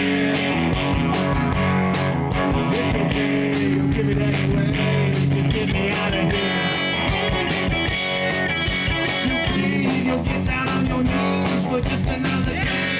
It's okay, you'll give it anyway. Just get me out of here. You please, you'll get down on your knees for just another day.